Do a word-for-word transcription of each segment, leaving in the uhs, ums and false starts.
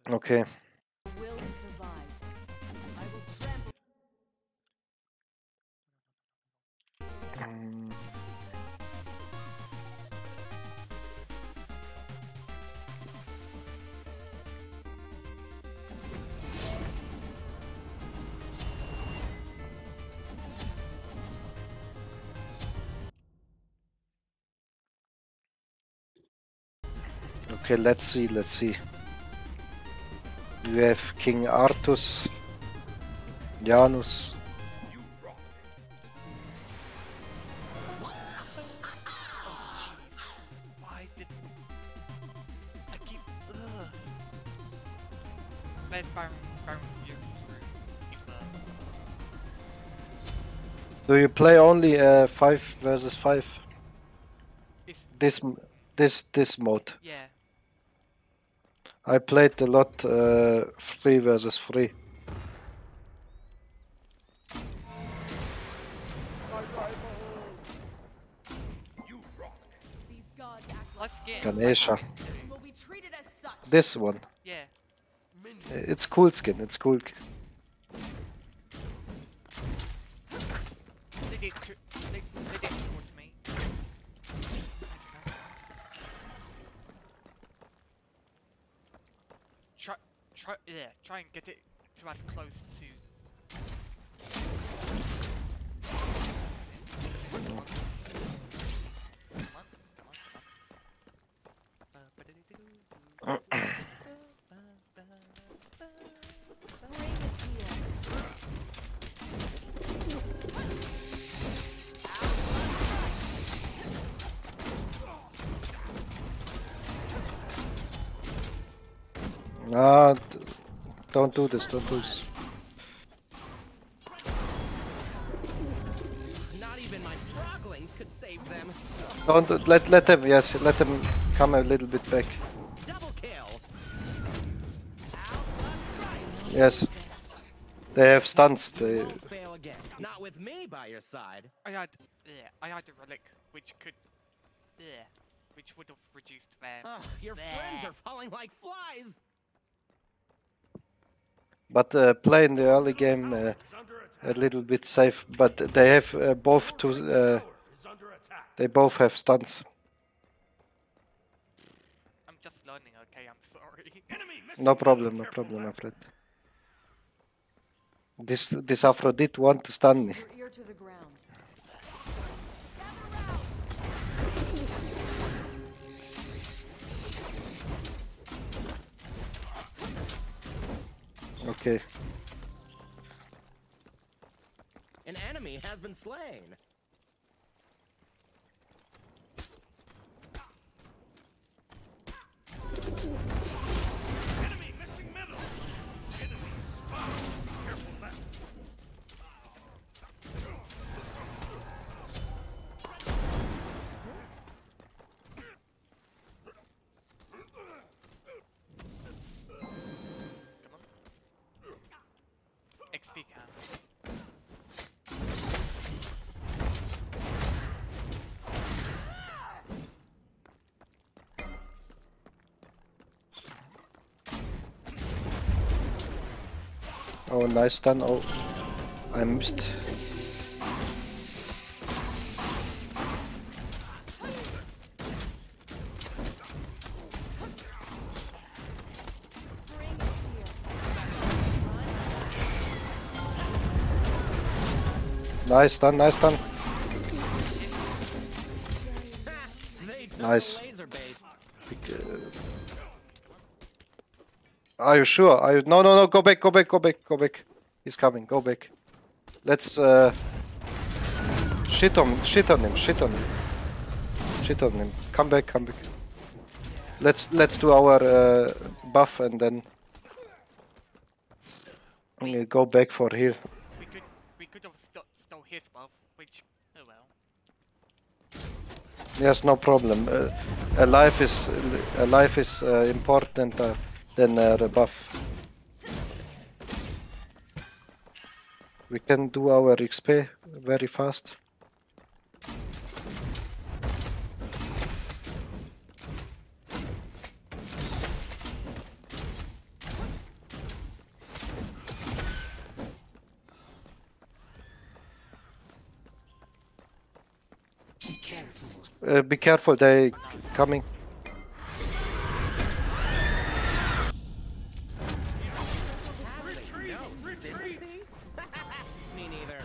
Okay. Will survive. I will trample. Mm. Okay, let's see, let's see. You have King Artus, Janus. Why did I keep? Ugh. Where's Baron? Baron's view through. Do you play only uh, five versus five? It's, This m- this this mode. yeah. I played a lot uh, three versus three. These gods act like Let's get Ganesha. and will be treated as such. This one. Yeah. It's cool skin. It's cool. They did. Tr they, they did towards me. Try, try, yeah. Try and get it to as close to. Come on, come on, come on. Spring is here. Ah, d- don't do this. Don't do this. Not even my froglings could save them. Don't do- let let them. Yes, let them come a little bit back. Double kill. Yes, they have stunts. They Won't fail again. Not with me by your side. I had, yeah, I had a relic which could, yeah, which would have reduced their. Ugh, your friends are falling like flies. but uh, play in the early game uh, a little bit safe. But they have uh, both to. Uh, they both have stunts. I'm just learning. Okay, I'm sorry. No problem. No problem, my friend. This this Aphrodite want to stun me. Your ear to the ground. Okay. An enemy has been slain. Enemy missing middle. Enemy spot. Careful left. X P cam. Oh, nice stun. Oh, I missed. Spring is here. Nice stun. Nice stun. They took Nice. the laser bait. Are you sure? Are you? No, no, no. Go back. Go back. Go back. Go back. He's coming. Go back. Let's uh, shit on, shit on him. Shit on him. Shit on him. Come back. Come back. Let's let's do our uh, buff and then we'll go back for heal. We could, we could have st stole his buff, which, oh well. Yes, no problem. Uh, a life is a life is uh, important uh, than a rebuff. We can do our X P very fast. Uh, be careful, they coming. Me neither.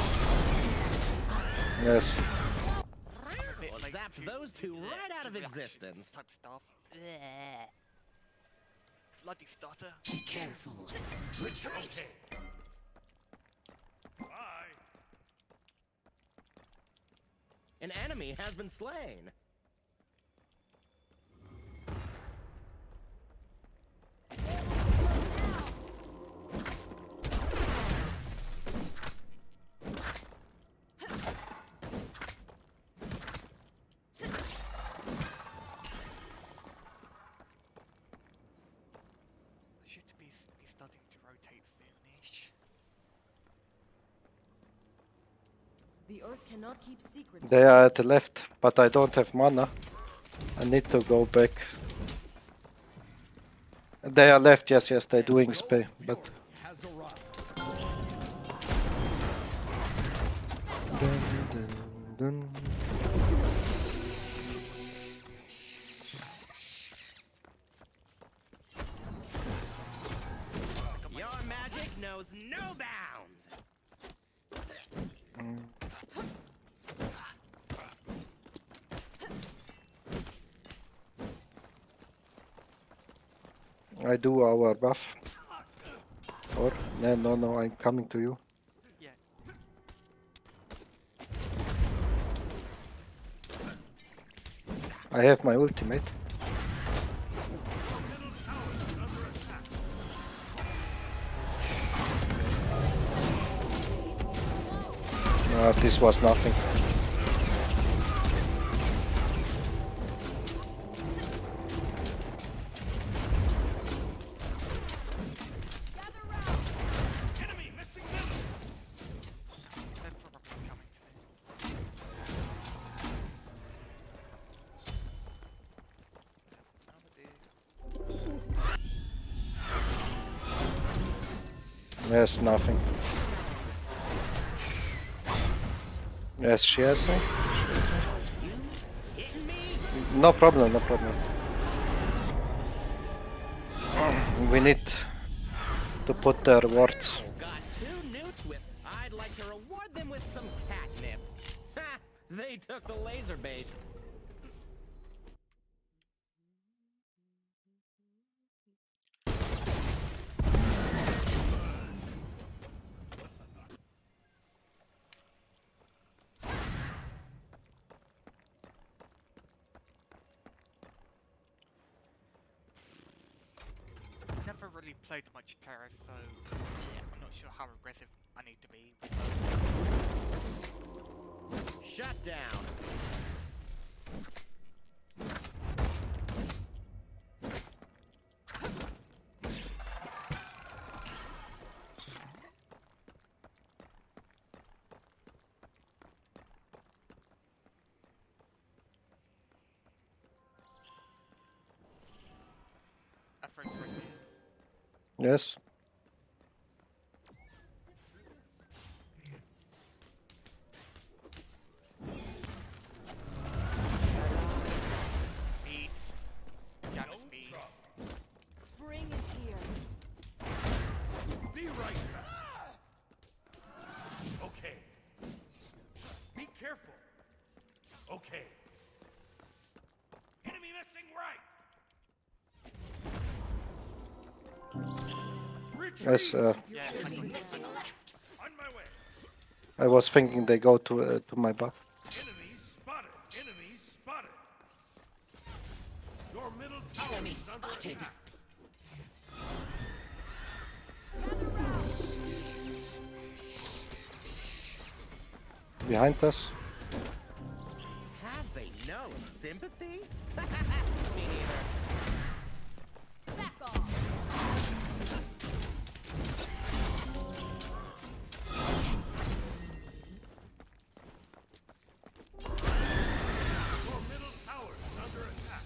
Yes. I'm a bit Well, late zap to those two the right out of reactions existence. Type stuff. Bleh. Bloody stutter. Okay. Bye. An enemy has been slain. I should be, be starting to rotate soonish. The earth cannot keep secrets. They are at the left, but I don't have mana. I need to go back. They are left, yes, yes, they're doing spay, but... Has arrived. Dun, dun, dun. Your magic knows no bounds. I do our buff. Or, no, no, no, I'm coming to you. Yeah. I have my ultimate. No, this was nothing. Enemy missing middle. They're probably coming soon. Yes, nothing. Yes, she has me. Hitting me? No problem, no problem. We need to put their wards. Got two newts with. I'd like to reward them with some catnip. Ha! They took the laser bait. Never really played much Terra, so yeah, I'm not sure how aggressive I need to be. Shut down. A friend right here. Yes. Beats. Janus beats. Spring is here. Be right back. Okay. Be careful. Okay. Enemy missing right. Retreat. Yes, uh, Yeah, I got you. On my way. I was thinking they go to uh, to my buff. Enemy spotted. Enemy spotted. Your middle tower is under attack. Behind us. Have they no sympathy? Me neither. Back off. Your middle tower is under attack.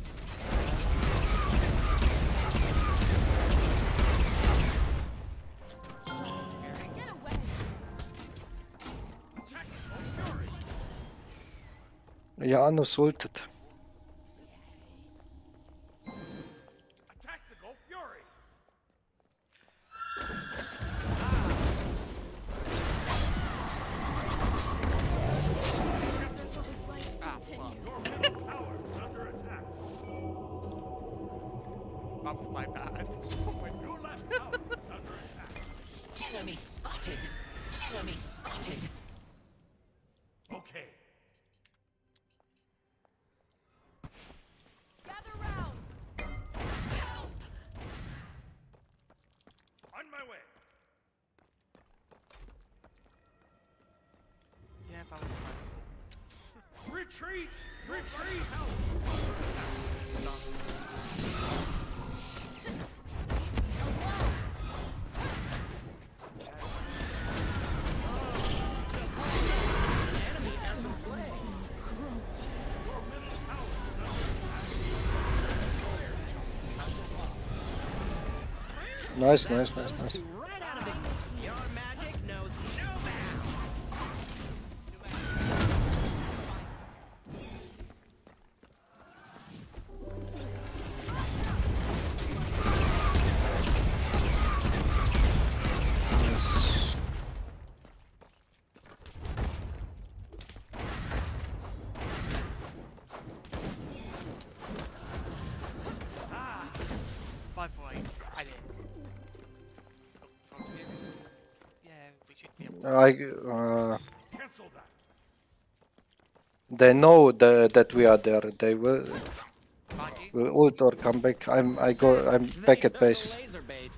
Get away. Tactical fury. Janus ulted. Attack the Gulf Fury. Ah, fuck. Your middle tower is under attack. That was my bad. Your left tower is under attack. Enemy spotted. Enemy spotted. Okay. Gather round. On my way. Yeah, that was my fault. Retreat! Retreat! Enemy has been slain. Your middle tower is under attack. Nice, nice, nice, nice. Right out of existence. Your magic knows no bounds. Yes. By the way, I did. Oh, from here? Yeah, we should be able to. I, uh, Cancel that. they know the, that we are there. They will, Mind you, will ult or come back. I'm, I go, I'm They back at took the base. laser bait.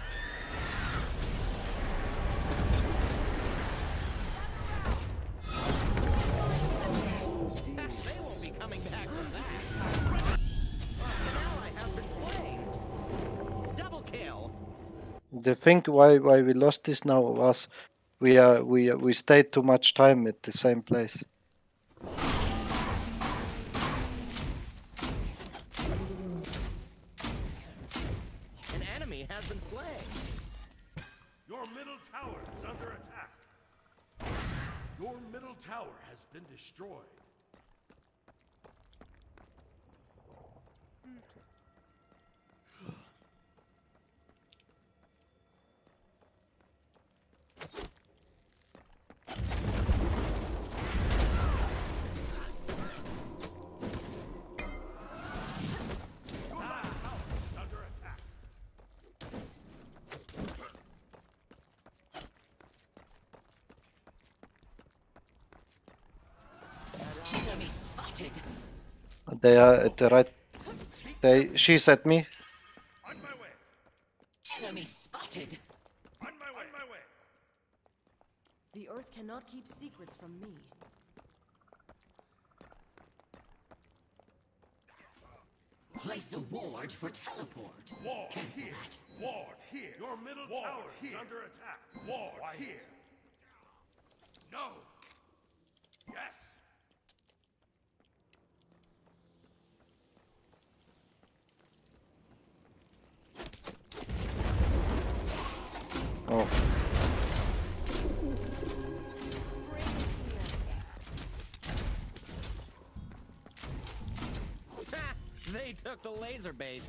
They won't be coming back from that. An ally has been slain. Double kill. The thing why why we lost this now was we are we we stayed too much time at the same place. An enemy has been slain. Your middle tower is under attack. Your middle tower has been destroyed. Your left tower is under attack. Enemy spotted. They are at the right. They she's at me. On my way. Enemy spotted. On my way. On my way. The earth cannot keep secrets from me. Place a ward for teleport. Ward Cancel here. that. Ward here. Your middle tower is under attack. Ward here. No. Yes. Oh, Spring is here. Ha! They took the laser bait.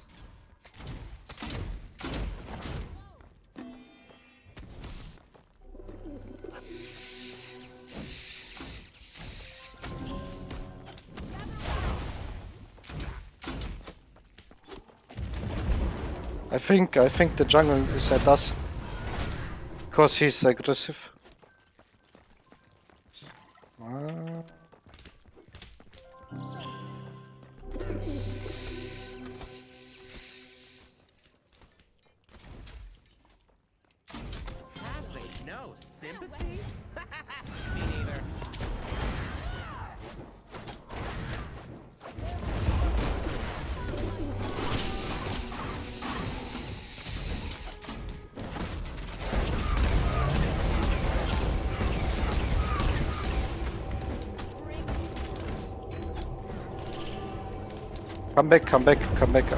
I think I think the jungle is at us because he's aggressive. Ah. Have they no sympathy? Me neither. Spring is Come back, come back, come back.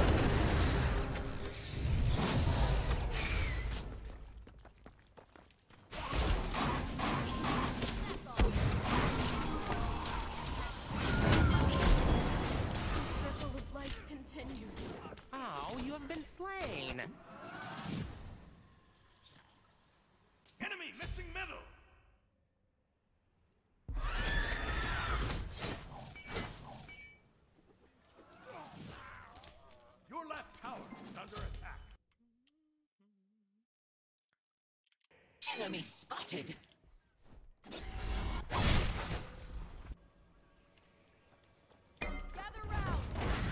slain. Enemy missing middle. Your left tower is under attack. Enemy spotted. Gather round.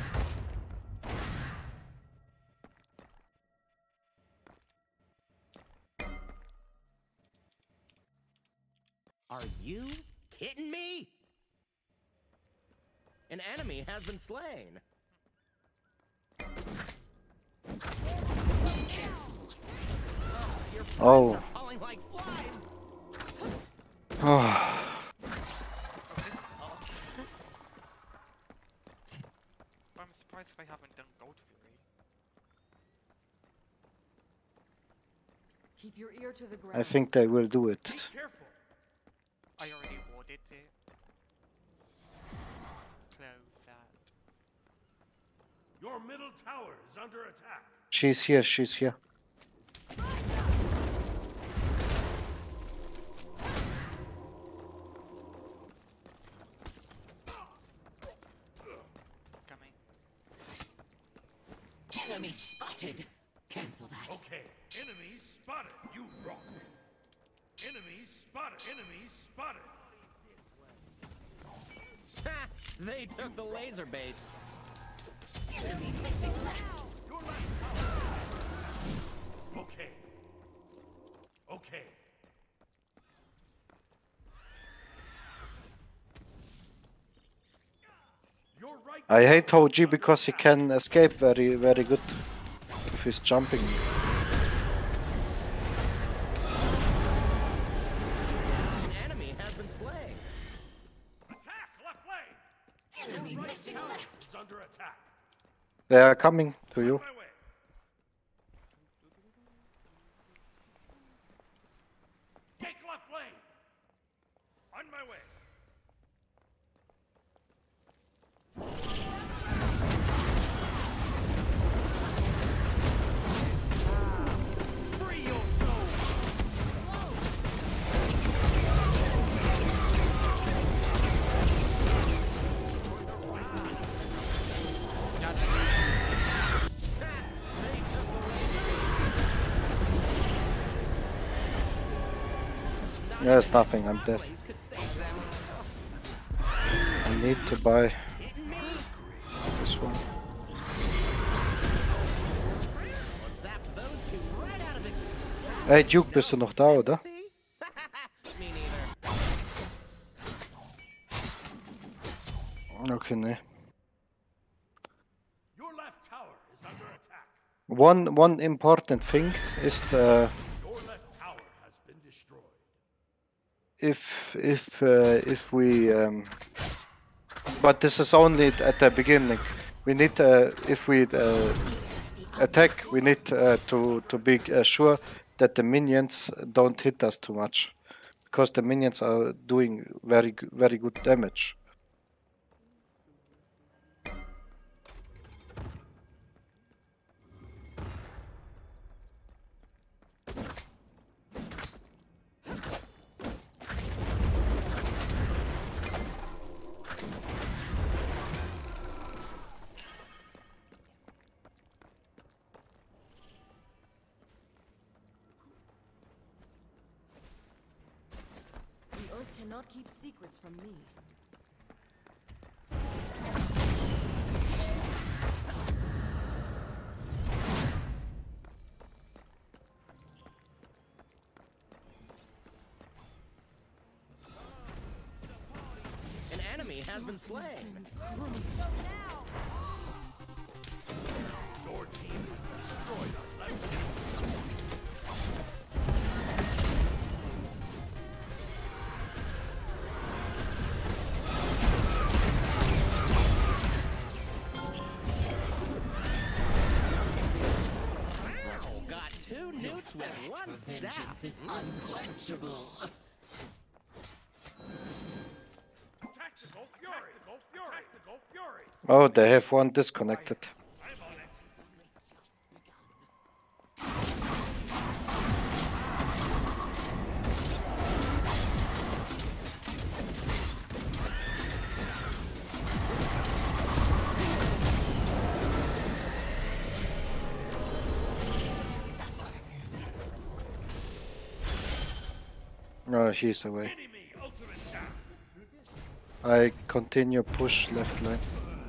Are you kidding me? An enemy has been slain. Your friends Oh. are falling like flies. Oh. But I'm surprised they haven't done Gold Fury. Keep your ear to the ground. I think they will do it. Be careful. I already awarded it. Close that. Your middle tower is under attack. She's here, she's here. Coming. Enemy spotted. Cancel that. Okay, enemies spotted. You rock. Enemies spotted. Enemies spotted. Ha! They took the laser bait. Enemy missing left. Your left tower. Okay. Okay. Your right. I hate O G because he can escape very, very good if he's jumping. An enemy has been slain. Attack left lane. Enemy Right missing tower left. is under attack. They are coming to you. My way. Take left lane. On my way. Free your soul. Ha! They took the laser bait. There's nothing, I'm dead. Blaze could save them. I need to buy Kidding me? this one. Well, zap those two right out of existence. Hey Duke, bist du noch da, oder? Me neither. Okay, ne. Your left tower is under attack. One one important thing is uh, Your left tower has been destroyed. if if uh, if we um, but this is only at the beginning. We need uh, if we uh, attack, we need uh, to to be uh, sure that the minions don't hit us too much, because the minions are doing very g- very good damage. The earth cannot keep secrets from me. An enemy has been slain. Your team has destroyed our left. Oh, got two newts with one stab. Vengeance is unquenchable. Tactical fury. Tactical fury. Tactical fury. Oh, they have one disconnected. I'm on it. No, he's away. Enemy ultimate down. I continue push left lane.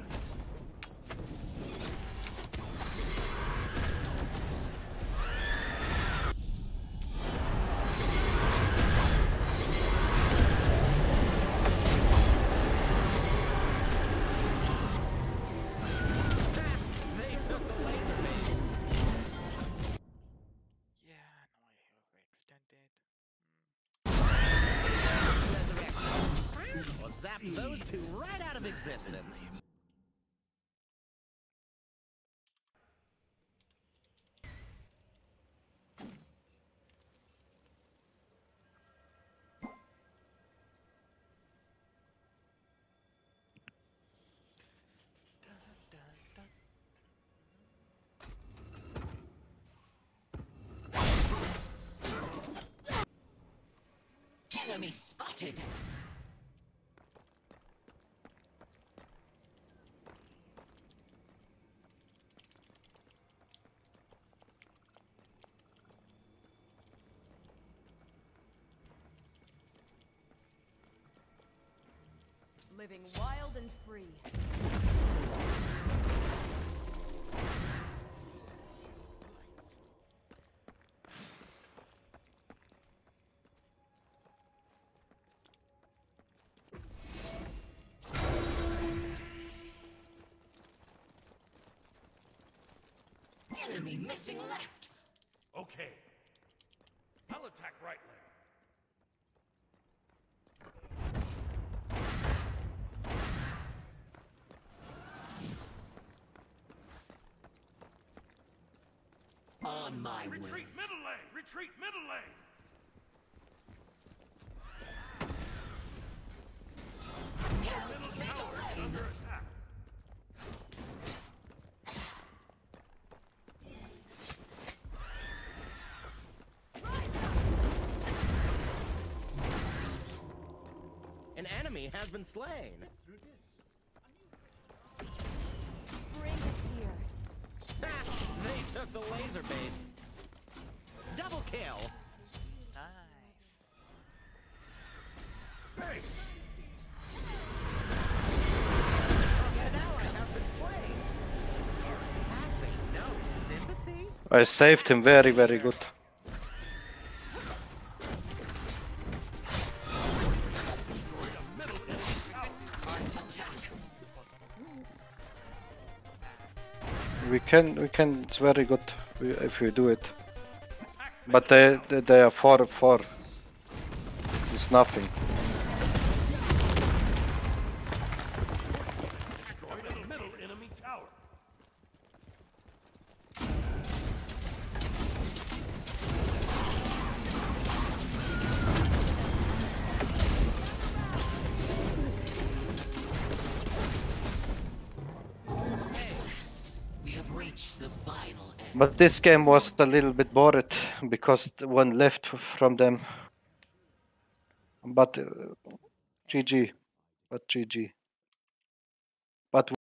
They took the laser bait. Yeah, no, I overextended. Resurrection. Well, zap those two right out of existence. Enemy spotted. Living wild and free. Enemy missing left. Okay. I'll attack right lane. On my way. Retreat middle lane. Retreat middle lane. Middle tower is under attack. An enemy has been slain. Spring is here. Ha! They took the laser bait. Double kill. Nice. Hey, An ally has been slain. Have they no sympathy? I saved him very, very good. We can, we can. It's very good if we do it. But they, they, they are four, four. It's nothing. destroyed the middle enemy tower. We have reached the final end. But this game was a little bit bored because one left from them. But uh, G G. But G G. But